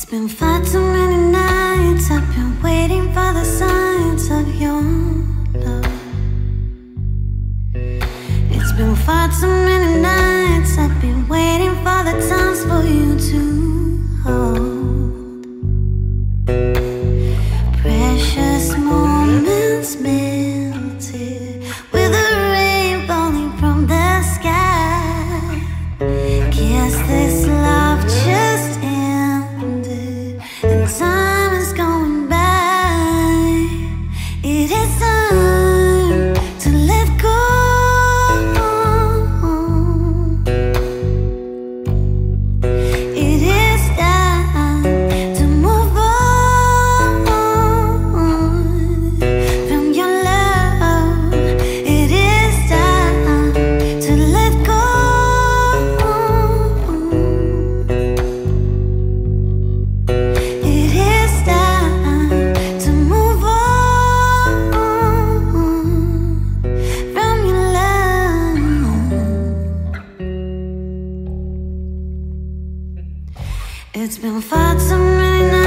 been far too many nights I've been waiting for the signs of your love. It's been far too many nights I've been waiting for the times for you to hold. Precious moments melted with the rain falling from the sky. Guess this love just ended and time is going by. It is time to let go. It is time to move on from your love. It is time to let go. It is time to move on from your love. It's been far too many nights